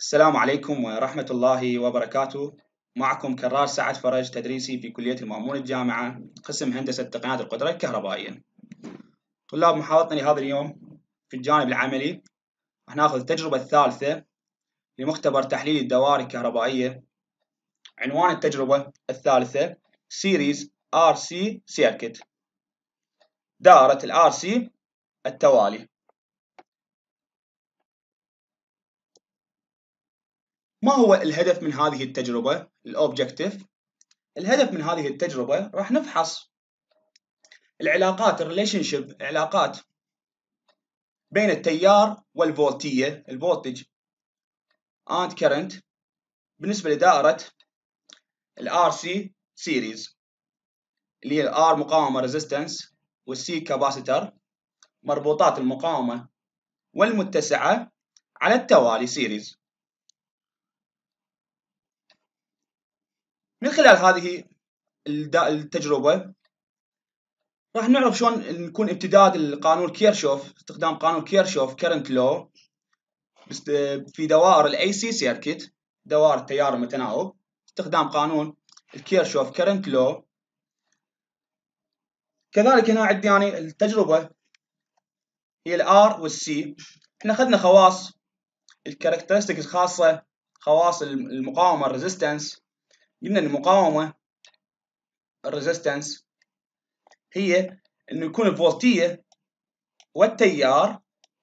السلام عليكم ورحمة الله وبركاته. معكم كرار سعد فرج، تدريسي في كلية المأمون الجامعة، قسم هندسة تقنيات القدرة الكهربائية. طلاب محاضرتنا لهذا اليوم في الجانب العملي راح ناخذ التجربة الثالثة لمختبر تحليل الدوائر الكهربائية. عنوان التجربة الثالثة Series RC Circuit، دائرة RC التوالي. ما هو الهدف من هذه التجربة؟ الأوبجكتيف. الهدف من هذه التجربة راح نفحص العلاقات الريليشن شيب، علاقات بين التيار والفولتية، الفولتج and current، بالنسبة لدائرة RC series اللي هي R مقاومة resistance والC كاباسيتر، مربوطات المقاومة والمتسعة على التوالي series. من خلال هذه التجربة راح نعرف شلون نكون امتداد القانون كيرشوف، استخدام قانون كيرشوف current law في دوائر الاي سي سيركت، دوائر التيار المتناوب، استخدام قانون الكيرشوف current law. كذلك هنا عندي يعني التجربة هي الار والسي. احنا اخذنا خواص الكاركترستكس الخاصة، خواص المقاومة الريزيستنس. قلنا ان المقاومة الريزيستنس هي انه يكون الفولتية والتيار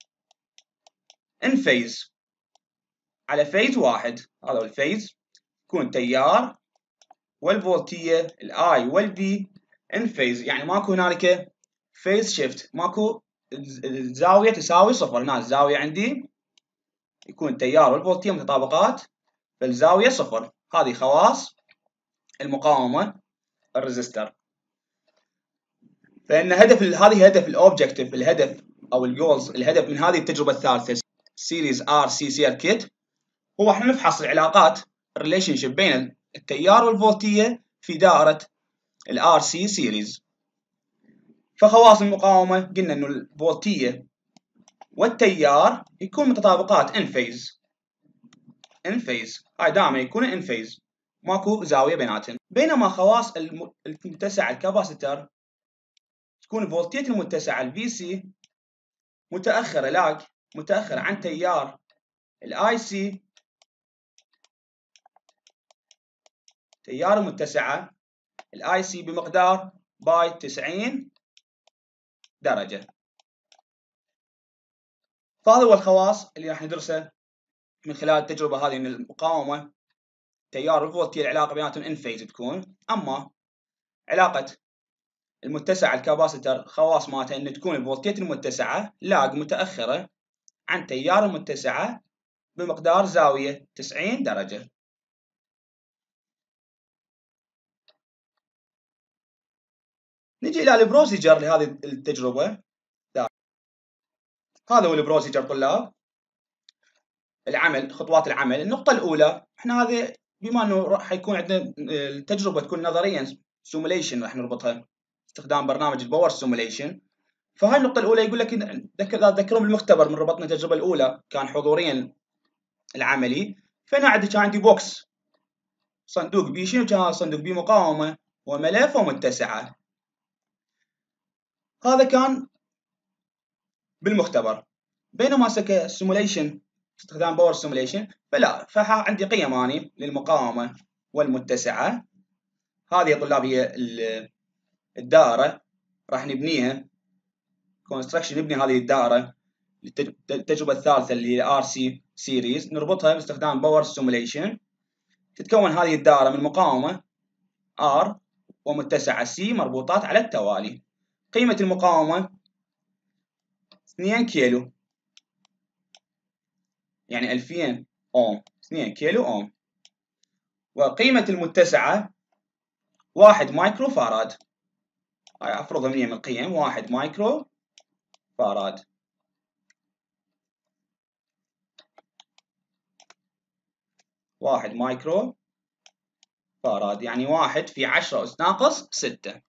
ان فيز، على فيز واحد. هذا هو الفيز، يكون تيار والفولتية الاي والفي ان فيز، يعني ماكو هنالك فيز شيفت، ماكو الزاوية تساوي صفر. هنا الزاوية عندي يكون التيار والفولتية متطابقات فالزاوية صفر. هذه خواص المقاومة الريزستر. فإن هذه هدف الأوبجكتيف، الهدف أو الجولز، الهدف من هذه التجربة الثالثة سيريز RC سيركت هو احنا نفحص العلاقات الريليشن شيب بين التيار والفولتية في دائرة RC سيريز. فخواص المقاومة قلنا إنه الفولتية والتيار يكون متطابقات ان فيز، ان فيز هاي دائما يكون ان فيز، ماكو زاوية بيناتهم. بينما خواص المتسع الكاباسيتر تكون فولتية المتسع الفي سي متأخرة، لاج، متأخرة عن تيار الاي سي، تيار المتسعة الاي سي بمقدار باي 90 درجة. فهذا هو الخواص اللي راح ندرسه من خلال التجربة هذه، ان المقاومة تيار الفولتية العلاقة بيناتهم ان فيز تكون. اما علاقة المتسع الكاباسيتر خواص مالته ان تكون الفولتية المتسعة لاج، متأخرة عن تيار المتسعة بمقدار زاوية 90 درجة. نجي إلى البروسيجر لهذه التجربة. هذا هو البروسيجر طلاب، العمل، خطوات العمل. النقطة الأولى، احنا هذه بما انه راح يكون عندنا التجربة تكون نظريا سيموليشن، راح نربطها استخدام برنامج الباور سيموليشن. فهاي النقطة الأولى يقول لك ذكرهم المختبر من ربطنا التجربة الأولى كان حضوريا العملي. فهنا كان عندي بوكس، صندوق بي. شنو كان صندوق بي؟ مقاومة وملف ومتسعة. هذا كان بالمختبر. بينما سكا سيموليشن استخدام باور سيموليشن فلا، عندي قيم اني للمقاومة والمتسعة. هذه يا طلاب هي الدائرة راح نبنيها كونستراكشن، نبني هذه الدائرة التجربة الثالثة اللي هي RC سيريز، نربطها باستخدام باور سيموليشن. تتكون هذه الدائرة من مقاومة R ومتسعة C مربوطات على التوالي. قيمة المقاومة 2 كيلو، يعني 2000 اوم، 2 كيلو اوم. وقيمة المتسعة 1 مايكرو فاراد. هاي افرضها من القيم، 1 مايكرو فاراد. واحد مايكرو فاراد يعني 1 في 10 أس ناقص 6.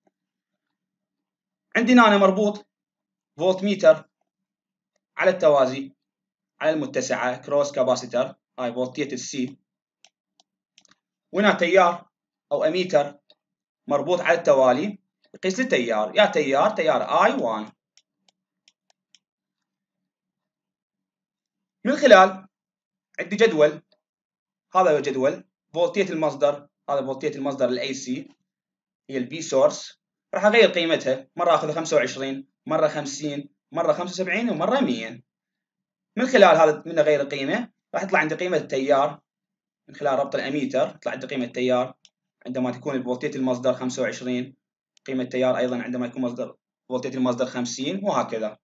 عندنا أنا مربوط فولت ميتر على التوازي على المتسعة كروس كاباسيتر. هاي فولتية السي، وهنا تيار أو أميتر مربوط على التوالي يقيس لي التيار، يا تيار I1. من خلال عندي جدول، هذا هو جدول فولتية المصدر، هذا فولتية المصدر الاي سي هي البي سورس، راح اغير قيمتها، مرة اخذ 25، مرة 50، مرة 75، ومرة 100. من خلال هذا من اغير القيمة راح يطلع عندي قيمة التيار من خلال ربط الاميتر، يطلع عندي قيمة التيار عندما تكون فولتية المصدر 25، قيمة التيار ايضا عندما يكون مصدر فولتية المصدر 50، وهكذا.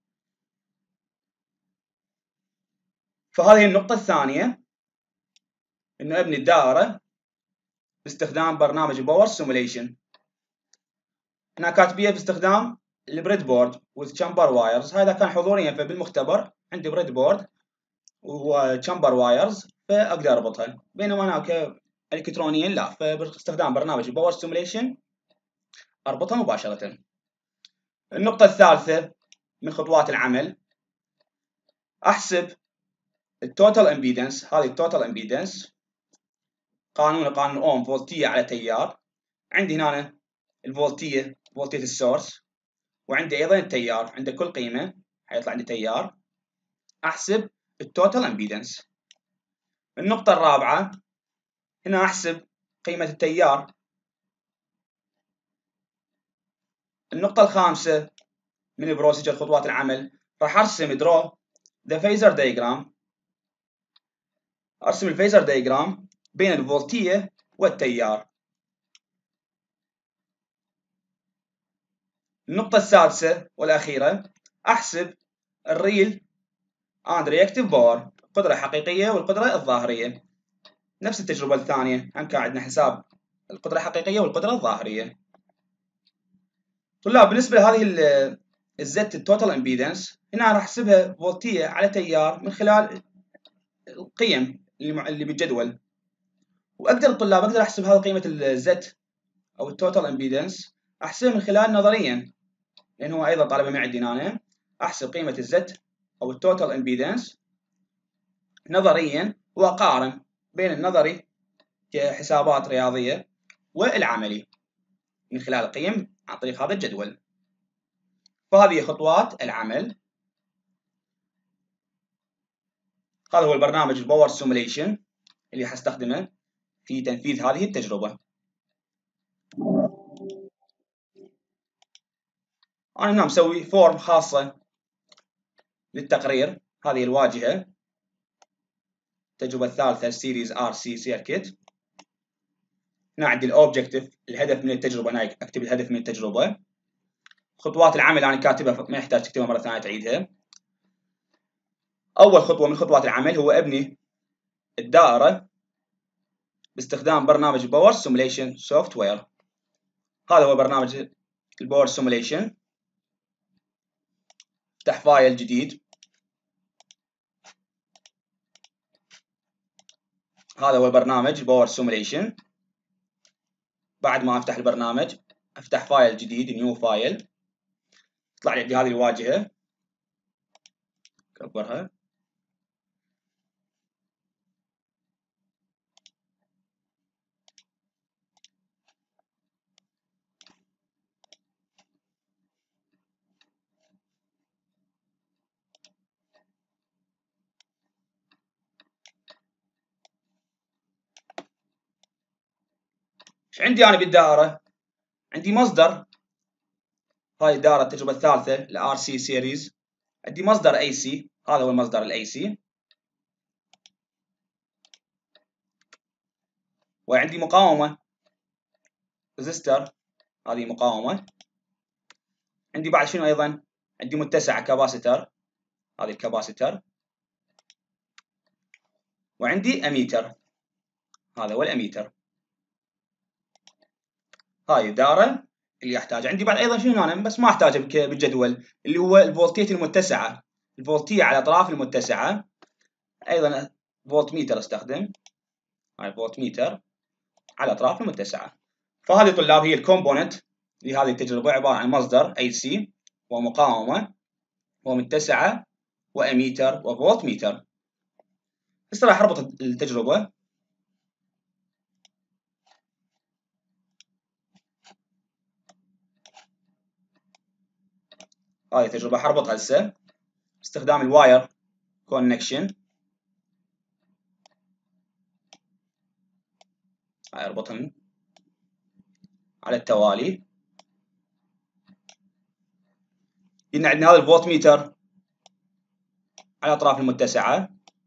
فهذه النقطة الثانية، انه ابني الدائرة باستخدام برنامج باور سيموليشن. هنا كاتبيها باستخدام البريد بورد with chamber wires، هذا كان حضوريا فبالمختبر عندي بريد بورد وشامبر وايرز فاقدر اربطها، بينما هناك الكترونيا لا، فباستخدام برنامج باور سيموليشن اربطها مباشرة. النقطة الثالثة من خطوات العمل، احسب التوتال امبيدنس. هذه التوتال امبيدنس قانون اوم، فولتية على تيار. عندي هنا الفولتية، فولتية السورس، وعندي ايضا التيار، عند كل قيمة حيطلع عندي تيار. احسب التوتال امبيدنس. النقطة الرابعة، هنا احسب قيمة التيار. النقطة الخامسة من البروسيجر، خطوات العمل، راح ارسم درو ذا فيزر دايجرام، ارسم الفيزر دايجرام بين الفولتية والتيار. النقطة السادسة والأخيرة، احسب الريل اند رياكتيف باور، القدرة الحقيقية والقدرة الظاهرية. نفس التجربة الثانية، هم كان عندنا حساب القدرة الحقيقية والقدرة الظاهرية. طلاب بالنسبة لهذه الزت التوتال امبيدنس، هنا راح احسبها فولتية على تيار من خلال القيم اللي بالجدول، واقدر الطلاب اقدر احسب هذه قيمة الزت او التوتال امبيدنس احسبها من خلال نظريا، لان هو ايضا طالبها من عندنا انا، احسب قيمة الزت او التوتال امبيدنس نظريا واقارن بين النظري كحسابات رياضية والعملي من خلال القيم عن طريق هذا الجدول. فهذه خطوات العمل. هذا هو البرنامج الباور سيموليشن اللي حستخدمه في تنفيذ هذه التجربة. أنا هنا مسوي فورم خاصة للتقرير، هذه الواجهة، التجربة الثالثة سيريز RC سيركت. هنا عندي الأوبجكتيف، الهدف من التجربة، هنا أكتب الهدف من التجربة. خطوات العمل أنا كاتبها ما يحتاج تكتبها مرة ثانية تعيدها. أول خطوة من خطوات العمل هو أبني الدائرة باستخدام برنامج باور سيموليشن سوفت وير. هذا هو برنامج الباور سيموليشن. افتح فايل جديد، هذا هو البرنامج باور سيموليشن. بعد ما افتح البرنامج افتح فايل جديد، نيو فايل، يطلع لي هذه الواجهة، اكبرها. ايش عندي انا بالدائرة؟ عندي مصدر، هاي الدائرة التجربة الثالثة ال RC سيريز، عندي مصدر AC، هذا هو المصدر ال AC، وعندي مقاومة ريزستر، هذه مقاومة. عندي بعد شنو ايضا؟ عندي متسعة كاباسيتر، هذه الكاباسيتر، وعندي اميتر، هذا هو الاميتر. هاي الدائرة اللي احتاجها. عندي بعد ايضا شنو انا بس ما احتاجه بالجدول، اللي هو الفولتية المتسعة، الفولتية على الاطراف المتسعة. ايضا فولت ميتر استخدم، هاي فولت ميتر على الاطراف المتسعة. فهذه طلاب هي الكومبوننت لهذه التجربة، عبارة عن مصدر AC ومقاومة ومتسعة واميتر وفولت ميتر. هسه راح اربط التجربة. هاي التجربة حربطها هسه باستخدام الواير كونكشن. هاي اربطهم على التوالي. قلنا عندنا هذا الفولت ميتر على الاطراف المتسعة.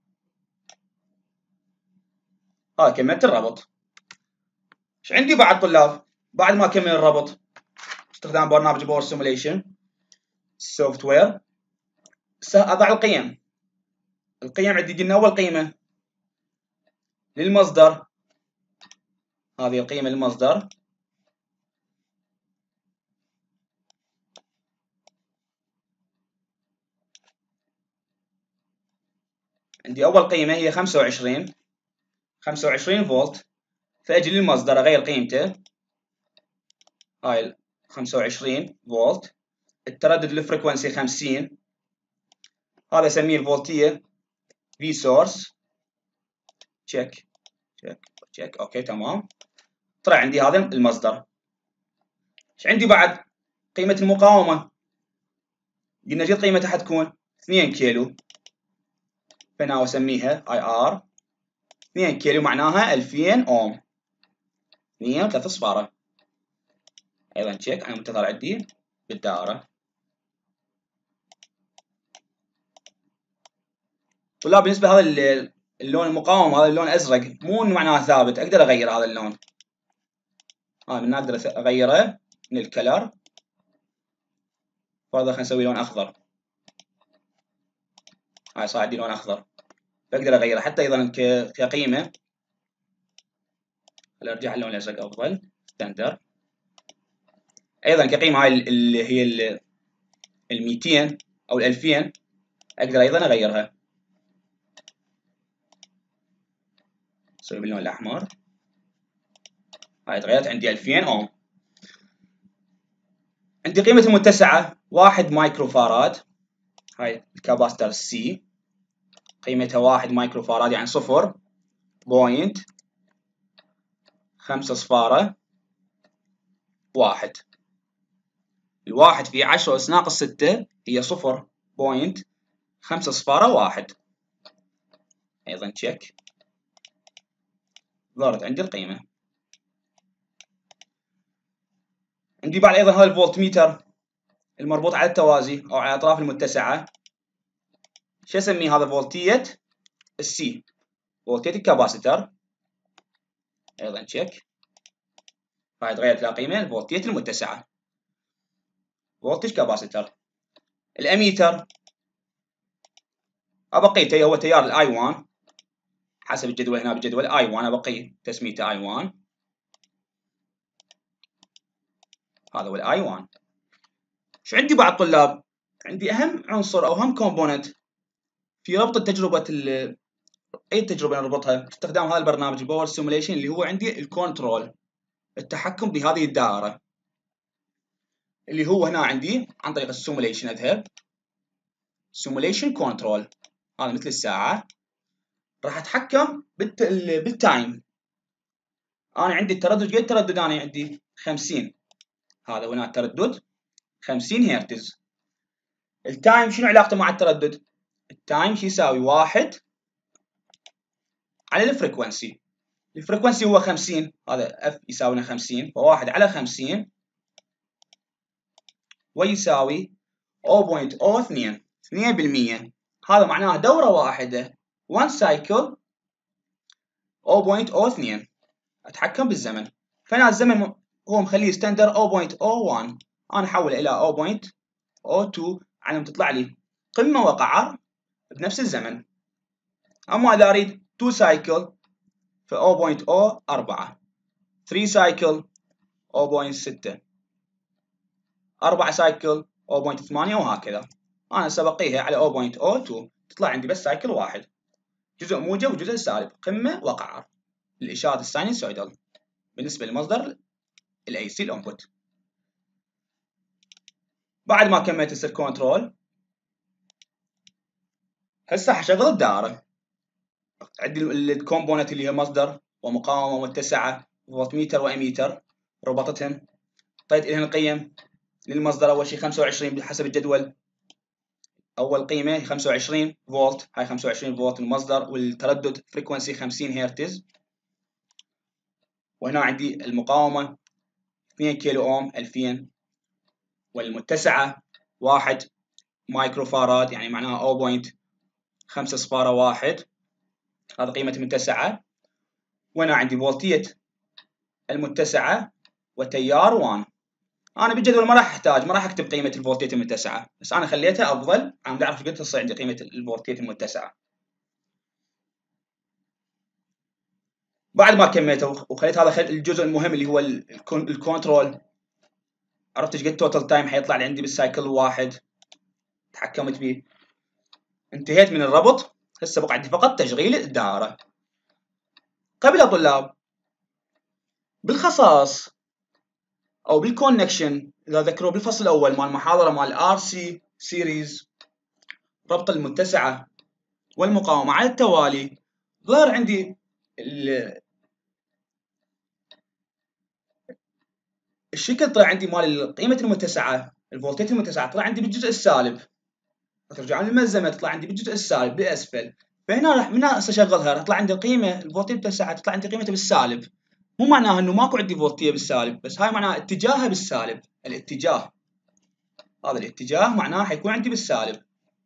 هاي كملت الربط. ايش عندي بعد طلاب؟ بعد ما اكمل الربط باستخدام برنامج باور سيموليشن سوفت وير، سأضع القيم. القيم عندي قلنا اول قيمة للمصدر، هذه القيمة للمصدر. عندي اول قيمة هي 25 فولت، فاجي للمصدر اغير قيمته. هاي 25 فولت. التردد الفريكونسي 50، هذا اسميه الفولتية في سورس. تشيك تشيك تشيك. اوكي تمام. طلع عندي هذا المصدر. ايش عندي بعد؟ قيمة المقاومة. قلنا جد قيمتها حتكون 2 كيلو، فانا اسميها اي ار. 2 كيلو معناها 2000 اوم. 2 3 صفارة. ايضا تشيك انا منتظر عندي بالدائرة. طلاب بالنسبة لهذا اللون المقاوم، هذا اللون الازرق، مو انه معناه ثابت، اقدر اغير هذا اللون. من اقدر اغيره من الكلر. فرضا خلينا نسوي لون اخضر. هاي صار عندي لون اخضر، بقدر اغيره حتى ايضا كقيمة. ارجع اللون الازرق افضل ستاندر. ايضا كقيمة هاي اللي هي ال 200 او ال 2000 اقدر ايضا اغيرها. اسوي باللون الاحمر. هاي تغيرت عندي 2000 اوم. عندي قيمة المتسعة 1 مايكرو فاراد. هاي الكاباستر سي قيمتها 1 مايكرو فاراد، يعني 0.5 صفارة 1. الواحد في 10 أس ناقص 6 هي 0.5 صفارة 1. أيضا تشيك. ظهرت عندي القيمة. عندي بعد أيضا هذا الفولت ميتر المربوط على التوازي أو على الأطراف المتسعة. شو أسميه هذا؟ فولتية السي، فولتية الكاباسيتر. أيضا تشيك. هاي تغيرت لها قيمة الفولتية المتسعة، فولتج كاباسيتر. الأميتر أبقيته هو تيار الآي 1 حسب الجدول هنا بالجدول آي 1 أبقيه تسميته آي 1. هذا هو الآي 1. شو عندي بعد طلاب؟ عندي أهم عنصر أو أهم كومبوننت في ربط التجربة. أي تجربة نربطها باستخدام هذا البرنامج الباور سيموليشن اللي هو عندي الكنترول، التحكم بهذه الدائرة، اللي هو هنا عندي عن طريق السيموليشن. أذهب سيموليشن كنترول، هذا مثل الساعة. راح أتحكم بالتايم. أنا عندي التردد، قد تردد أنا عندي 50. هذا هنا التردد 50 هرتز. التايم شنو علاقته مع التردد؟ التايم شو يساوي؟ 1 على الفريكونسي. الفريكونسي هو 50، هذا اف يساوي 50، ف1 على 50 ويساوي 0.02 2%. هذا معناه دورة واحدة 1 سايكل 0.02. اتحكم بالزمن. فانا الزمن هو مخليه ستاندر 0.01، انا احوله الى 0.02 على تطلع لي قمة وقعر بنفس الزمن. اما اذا اريد 2 سايكل ف 0.04، 3 سايكل 0.6، 4 سايكل 0.8 وهكذا. انا سبقيها على 0.02 تطلع عندي بس سايكل واحد، جزء موجب وجزء سالب، قمة وقعر، الإشارة الساينسويدال بالنسبة لمصدر الاي سي الانبوت. بعد ما كملت السير كنترول هسه حشغل الدائرة. عندي الكومبوننت اللي هي مصدر ومقاومة متسعة فولت ميتر واميتر، ربطتهم، اعطيت لهم القيم. للمصدر أول شيء 25 بحسب الجدول، أول قيمة 25 فولت، هاي 25 فولت المصدر، والتردد فريكونسي 50 هرتز. وهنا عندي المقاومة 2 كيلو أوم 2000، والمتسعة 1 مايكرو فاراد، يعني معناها 0.5 صفارة واحد، هذا قيمة المتسعة. وهنا عندي فولتية المتسعة وتيار 1. أنا بالجدول ما راح أكتب قيمة الفولتية المتسعة، بس أنا خليتها أفضل، أنا بدي أعرف قد تصير عندي قيمة الفولتية المتسعة. بعد ما كميته وخليت هذا الجزء المهم اللي هو الكنترول، عرفت ايش قد توتال تايم حيطلع لي عندي بالسايكل الواحد، تحكمت به، انتهيت من الربط. هسه بقى عندي فقط تشغيل الدائرة. قبل يا طلاب، بالخصائص او بالكونكشن اذا ذكروا بالفصل الاول مال المحاضرة مال ار سي سيريز، ربط المتسعة والمقاومة على التوالي، ظهر عندي الشكل، طلع عندي مال قيمة المتسعة، الفولتية المتسعة طلع عندي بالجزء السالب، ترجع للملزمة تطلع عندي بالجزء السالب بأسفل. فهنا راح من هسه اشغلها راح تطلع عندي القيمة الفولتية المتسعة، تطلع عندي قيمتها بالسالب. مو معناها انه ماكو عندي فولتية بالسالب، بس هاي معناها اتجاهها بالسالب، الاتجاه، هذا الاتجاه معناه حيكون عندي بالسالب.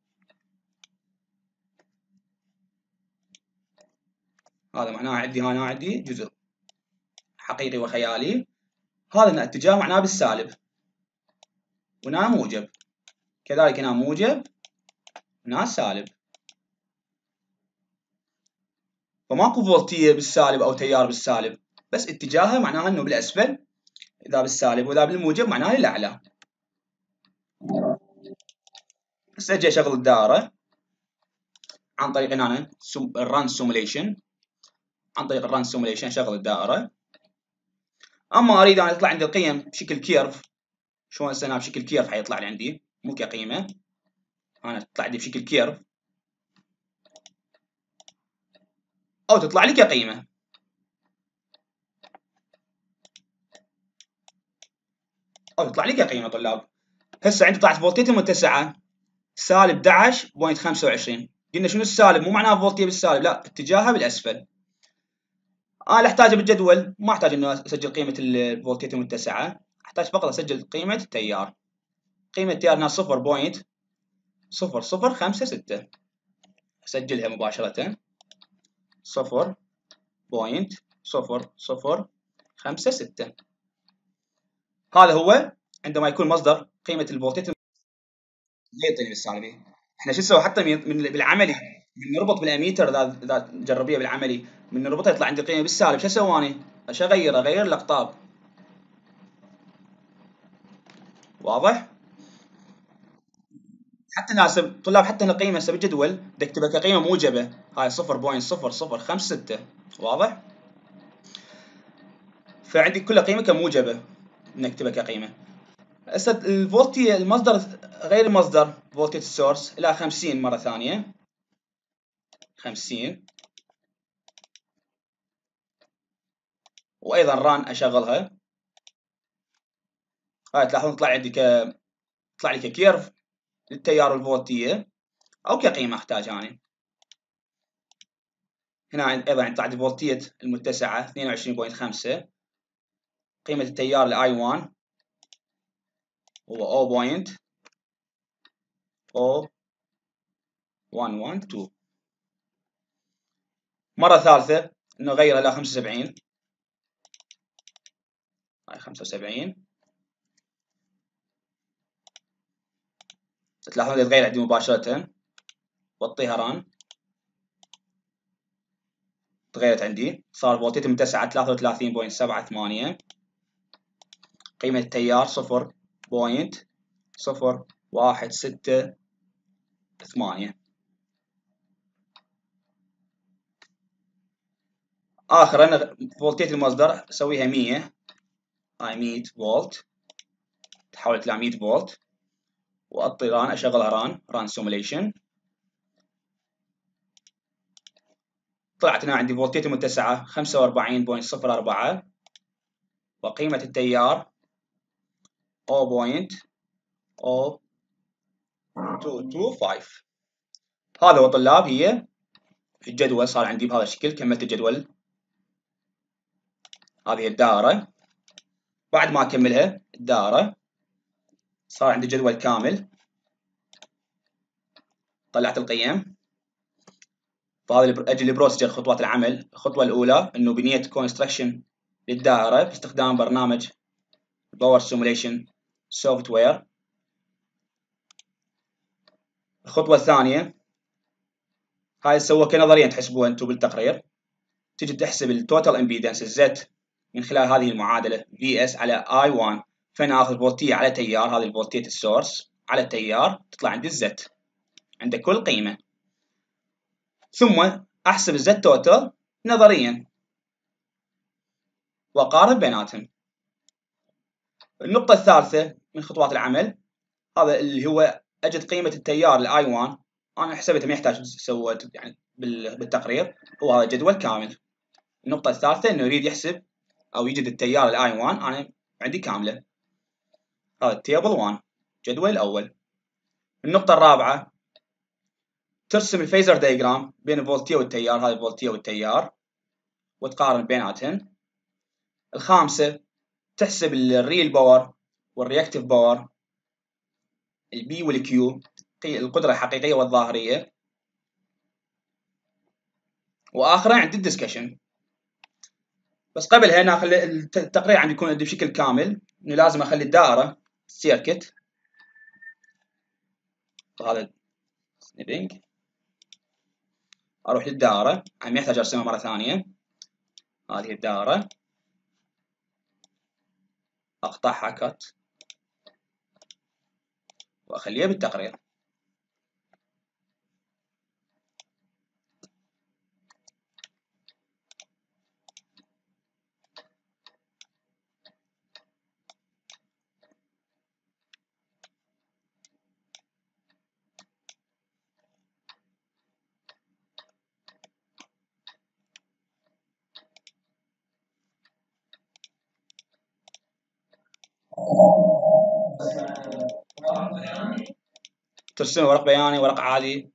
هذا معناه عندي هنا عندي جزء حقيقي وخيالي، هذا الاتجاه معناه بالسالب، وهنا موجب، كذلك هنا موجب، هنا سالب. فماكو فولتية بالسالب او تيار بالسالب، بس اتجاهها معناها انه بالاسفل اذا بالسالب، واذا بالموجب معناها للاعلى. هسه اجي اشغل الدائرة عن طريق ان انا الران سيموليشن، عن طريق الران سيموليشن اشغل الدائرة. اما اريد ان يطلع عندي القيم بشكل كيرف، شلون هسه هنا بشكل كيرف حيطلع لي عندي مو كقيمة، انا تطلع لي بشكل كيرف او تطلع لي كقيمة. او تطلع لي كقيمة طلاب. هسه عندي طلعت فولتية المتسعة سالب 11.25. قلنا شنو السالب؟ مو معناها فولتية بالسالب، لا، اتجاهها بالاسفل. انا اللي احتاجه بالجدول ما احتاج انه اسجل قيمة الفولتية المتسعة، احتاج فقط اسجل قيمة التيار. قيمة التيار هنا 0.0056، اسجلها مباشرة 0.0056. هذا هو عندما يكون مصدر قيمة الفولتية يعطيني بالسالبي. احنا شو نسوي حتى بالعملي، من نربط بالاميتر، اذا جربيها بالعملي، من نربطها يطلع عندي قيمة بالسالب، شو اسوي اني؟ ايش اغير الاقطاب. واضح؟ حتى ناسب طلاب، حتى هنا قيمة هسه بالجدول بدي اكتبها كقيمة موجبة، هاي 0.0056. واضح؟ فعندي كلها قيمة كموجبة نكتبها كقيمة. هسه الفولتي المصدر غير المصدر فولتيج سورس الى 50 مرة ثانية، 50. وايضا ران اشغلها، هاي تلاحظون طلع عندي طلع لي ككيرف للتيار الفولتية او كقيمة احتاج اني. هنا ايضا طلع عندي فولتية المتسعة 22.5، قيمة التيار الاي 1 هو 0.0112. مرة ثالثة انه غير الى 75، هاي 75. تلاحظون يتغير عندي مباشرة، واعطيها ران، تغيرت عندي، صار فولتية المتسعة 33.78، قيمة التيار 0.0168. آخرا فولتية المصدر أسويها 100، هاي 100 فولت، تحولت إلى 100 فولت، وأعطي ران، أشغلها ران سيموليشن. طلعت هنا عندي فولتية المتسعة 45.04 وقيمة التيار 0.0225. هذا هو طلاب هي الجدول صار عندي بهذا الشكل. كملت الجدول. هذه الدائرة. بعد ما أكملها الدائرة صار عندي جدول كامل. طلعت القيم. فهذا أجي البروسيجر خطوات العمل. الخطوة الأولى إنه بنية كونستراكشن للدائرة باستخدام برنامج باور سيموليشن سوفت وير. الخطوة الثانية هاي تسوى كنظريا تحسبوها انتم بالتقرير. تجي تحسب التوتال امبيدنس الزت من خلال هذه المعادلة VS على I1. فأنا آخذ فولتية على تيار، هذه الفولتية السورس على التيار، تطلع عندي الزت عند كل قيمة. ثم أحسب الزت توتال نظريا وأقارن بيناتهم. النقطة الثالثة من خطوات العمل هذا اللي هو أجد قيمة التيار الآي 1. أنا حسبتها ما يحتاج تسوي يعني بالتقرير، هو هذا جدول كامل. النقطة الثالثة إنه يريد يحسب أو يجد التيار الآي 1. أنا عندي كاملة. هذا التيبل 1 الجدول الأول. النقطة الرابعة ترسم الفيزر دايجرام بين الفولتية والتيار. هذه الفولتية والتيار وتقارن بيناتهم. الخامسة تحسب الريل باور والرياكتيف باور، البي والكيو، القدرة الحقيقية والظاهرية. وآخرا عندي الدسكشن. بس قبلها أنا أخلي التقرير عندي يكون عندي بشكل كامل. إنه لازم أخلي الدائرة سيركت. وهذا سنيبينج. أروح للدائرة. أنا ما يحتاج أرسمها مرة ثانية. هذه الدائرة أقطعها كات وأخليها بالتقرير. ترسم ورق بياني، ورق عادي.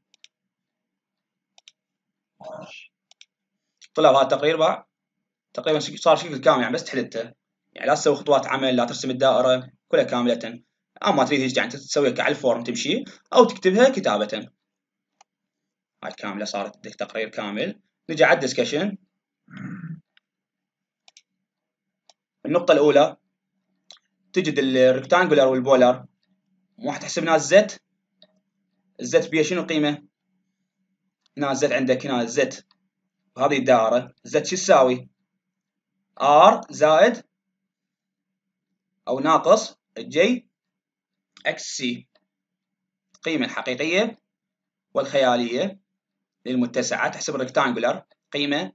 طلع هذا التقرير بقى تقريبا صار شكل كامل، يعني بس تحدثته. يعني لا تسوي خطوات عمل، لا ترسم الدائرة كلها كاملة. أما تريد يعني تسويها على الفورم تمشي أو تكتبها كتابة. هاي كاملة صارت عندك تقرير كامل. نجي على الدسكشن. النقطة الأولى تجد الريكتانجولار والبولار. واحد تحسب هنا الزت بيها شنو قيمة؟ هنا الزت عندك، هنا الزت وهذه الدائرة. الزت شو تساوي؟ R زائد أو ناقص J XC. القيمة الحقيقية والخيالية للمتسعة. تحسب الريكتانجولار قيمة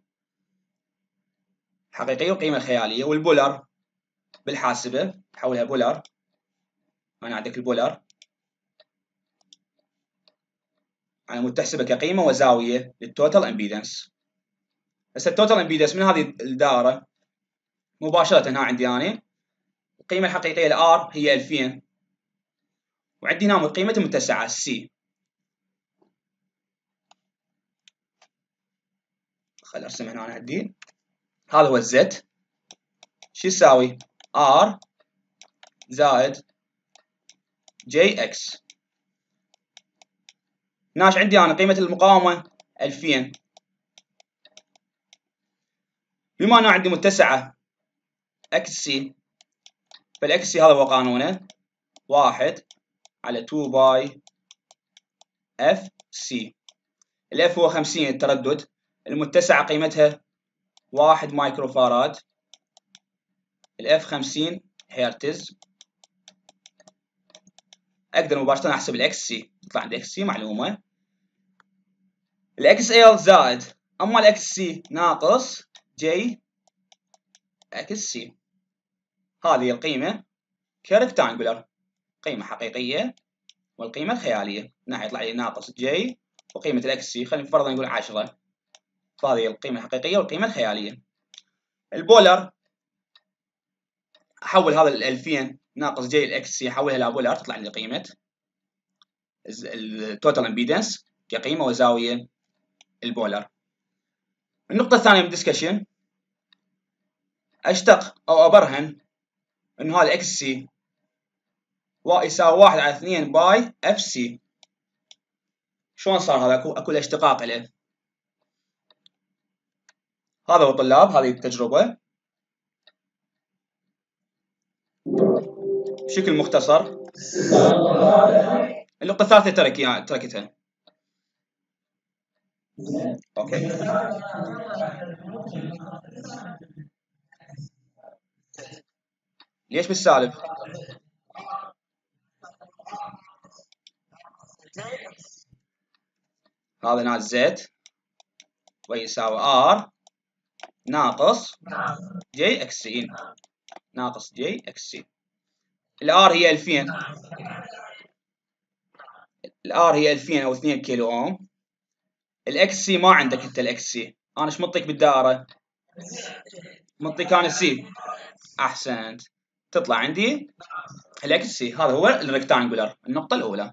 حقيقية وقيمة خيالية. والبولار بالحاسبة تحولها بولار. أنا عندك البولار أنا تحسبها كقيمة وزاوية للتوتال امبيدنس. هسه التوتال امبيدنس من هذه الدائرة مباشرة هنا عندي أنا القيمة الحقيقية لR هي 2000. وعندي هنا قيمة المتسعة C. خل أرسم هنا عندي. هذا هو الزت. شو يساوي؟ R زائد JX. هناش عندي أنا قيمة المقاومة 2000. بما أنه عندي متسعة XC، فالXC هذا هو قانونه 1 على 2 باي FC. الF هو 50 التردد. المتسعة قيمتها 1 مايكرو فاراد. الF 50 هرتز. أقدر مباشرة أحسب الXC. يطلع عندي XC معلومة. الXL زائد، أما الXC ناقص J XC. هذه القيمة كريكتانجولار، قيمة حقيقية والقيمة الخيالية. هنا يطلع لي ناقص J وقيمة الXC خلينا فرضا نقول 10. فهذه القيمة الحقيقية والقيمة الخيالية. البولر أحول هذا ال 2000 ناقص جي الإكس سي أحولها إلى بولر، تطلع لي قيمة التوتال امبيدنس كقيمة وزاوية البولر. النقطة الثانية من الدسكشن، أشتق أو أبرهن إنه هذا إكس سي يساوي 1 على 2 باي اف سي. شلون صار هذا؟ اكو الاشتقاق له. هذا هو طلاب هذه التجربة بشكل مختصر. النقطة الثالثة تركتها. اوكي. ليش بالسالب؟ هذا ناقص زد ويساوي ار ناقص جي اكس سي، ناقص جي اكس سي. الار هي 2000، الار هي 2000 او 2 كيلو اوم. الاكس سي ما عندك انت الاكس سي، انا ايش مطيك بالدائره؟ مطيك انا سي. احسنت. تطلع عندي الاكس سي. هذا هو الريكتانجولر، النقطه الاولى.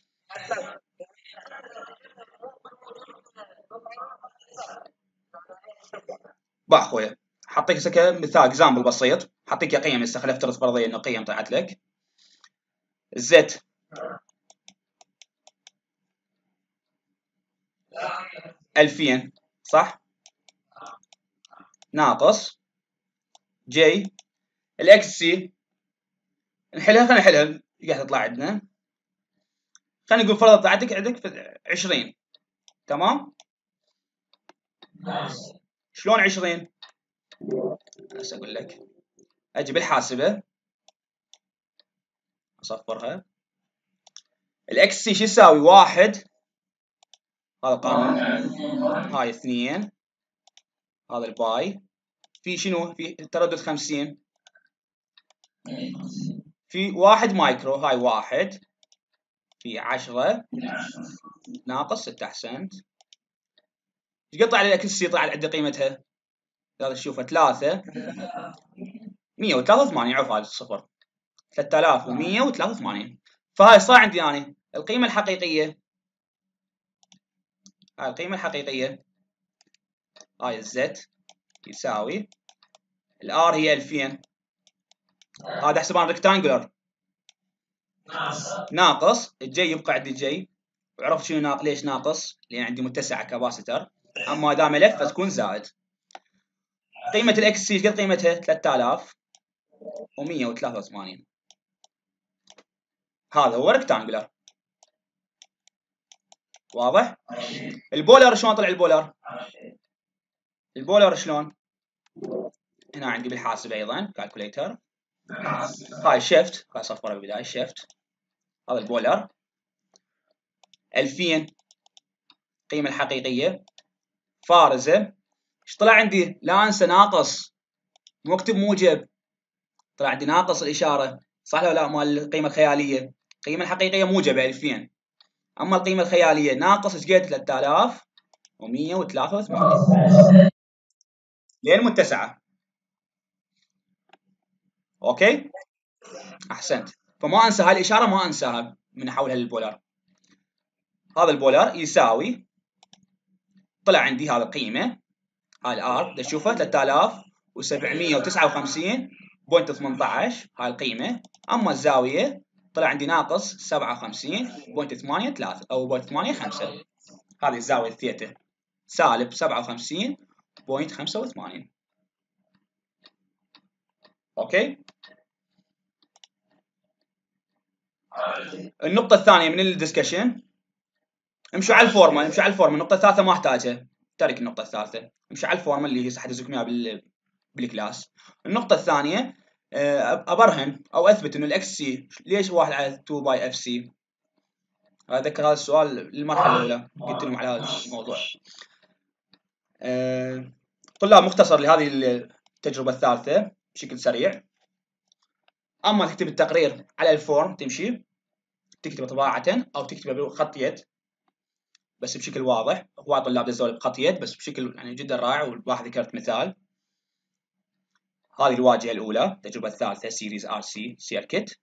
با اخويا حطيك مثال اكزامبل بسيط، حطيك قيم هسه. خلينا نفترض فرضيه انه قيم طلعت لك. زد 2000 صح؟ ناقص جي الاكس سي. نحلها، خلينا نحلها قاعد تطلع عندنا. خلينا نقول فرض طلعت عندك 20 تمام؟ شلون 20؟ هسه اقول لك. اجي بالحاسبه اصفرها. الاكس سي شو يساوي؟ 1 هذا القانون، هاي 2 هذا الباي في شنو؟ في تردد 50 في 1 مايكرو، هاي 1 في 10 ناقص 6. احسنت. ايش قطع لي الاكس سي؟ طلع عندي قيمتها، هذا تشوفها 3 183. عرف هذا الصفر 3183. فهاي صار عندي يعني القيمة الحقيقية، هاي القيمة الحقيقية هاي الزد يساوي الار هي 2000. هذا احسبها ريكتانجولر ناقص الجي يبقى عندي الجي. وعرفت شنو ناقص؟ ليش ناقص؟ لان عندي متسعة كاباسيتر، اما اذا ملف فتكون زائد. قيمة الاكس سي ايش قد قيمتها؟ 3183. هذا هو ريكتانجولر. واضح؟ البولر شلون طلع البولر؟ البولر شلون؟ هنا عندي بالحاسبة ايضا كالكوليتر. هاي شيفت، هاي صفرها بالبداية شيفت. هذا البولر 2000 القيمة الحقيقية فارزة. ايش طلع عندي؟ لا انسى ناقص، مو اكتب موجب، طلع عندي ناقص الإشارة. صح ولا لا؟ مال القيمة الخيالية. القيمة الحقيقية موجبة 2000، أما القيمة الخيالية ناقص ايش قد؟ 3183 لين متسعة. اوكي؟ احسنت. فما انسى هاي الإشارة، ما انساها من احولها للبولار. هذا البولار يساوي، طلع عندي هذا القيمة، هاي الار تشوفها 3759.18 هاي القيمة. اما الزاوية طلع عندي ناقص 57.83 او 0.85. هذه الزاوية الثيتا سالب 57.85. اوكي. النقطة الثانية من الدسكشن، امشوا على الفورمة، امشوا على الفورمة. النقطة الثالثة ما احتاجها، ترك النقطة الثالثة. امشوا على الفورمة اللي هي حدزكم اياها بالكلاس. النقطة الثانية ابرهن او اثبت انه الاكس سي ليش 1 على 2 باي اف سي. اذكر هذا السؤال للمرحلة الاولى قلت لهم على هذا الموضوع. طلاب مختصر لهذه التجربة الثالثة بشكل سريع. اما تكتب التقرير على الفورم تمشي، تكتبه طباعة او تكتبه بخط يد، بس بشكل واضح. هواي طلاب دزوا بخط يد بس بشكل يعني جدا رائع، والواحد ذكرت مثال. هذه الواجهة الأولى، التجربة الثالثة سيريز RC سيركت.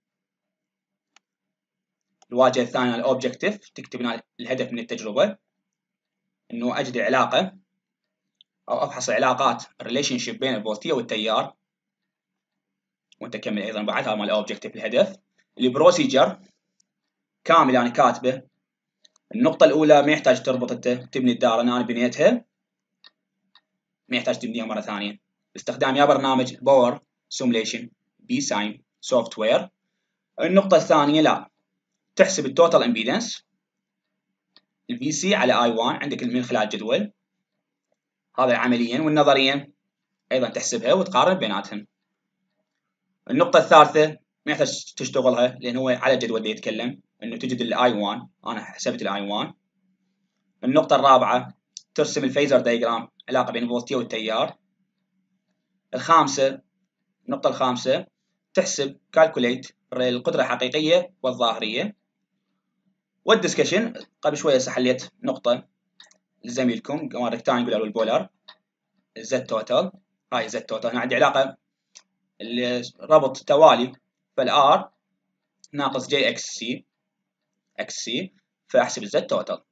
الواجهة الثانية الأوبجكتيف، تكتب هنا الهدف من التجربة، إنه أجد علاقة أو أفحص علاقات الريليشن شيب بين الفولتية والتيار، وأنت كمل أيضا بعد. هذا مال الأوبجكتيف الهدف. البروسيجر كامل أنا كاتبه. النقطة الأولى ما يحتاج تربط أنت تبني الدائرة، أنا بنيتها ما يحتاج تبنيها مرة ثانية باستخدام يا برنامج باور سيموليشن بي ساين سوفت وير. النقطة الثانية لا، تحسب التوتال امبيدنس الفي سي على اي 1 عندك من خلال جدول، هذا عمليا، والنظريا ايضا تحسبها وتقارن بيناتهم. النقطة الثالثة ما يحتاج تشتغلها لان هو على الجدول يتكلم انه تجد الاي 1، انا حسبت الاي 1. النقطة الرابعة ترسم الفيزر دايجرام، علاقة بين الفولتية والتيار. النقطة الخامسة تحسب كالكوليت القدرة الحقيقية والظاهرية. والدسكشن قبل شوية حليت نقطة لزميلكم كمان ريكتانجولار والبولار زد توتال. هاي زد توتال، عندي علاقة ربط توالي، فالار ناقص جي اكس سي فاحسب الزد توتال.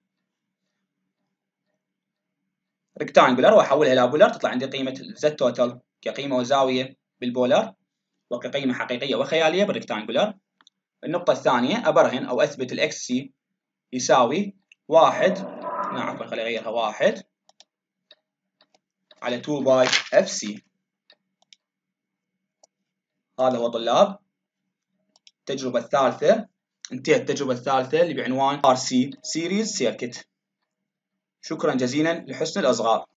ريكتانجولار واحولها الى بولار، تطلع عندي قيمة الزد توتال كقيمة وزاوية بالبولار وكقيمة حقيقية وخيالية بالريكتانجولار. النقطة الثانية أبرهن أو أثبت الإكس سي يساوي 1 عفوا خليني أغيرها 1 على 2 باي اف سي. هذا هو طلاب التجربة الثالثة. انتهت التجربة الثالثة اللي بعنوان RC Series Circuit. شكرا جزيلا لحسن الإصغاء.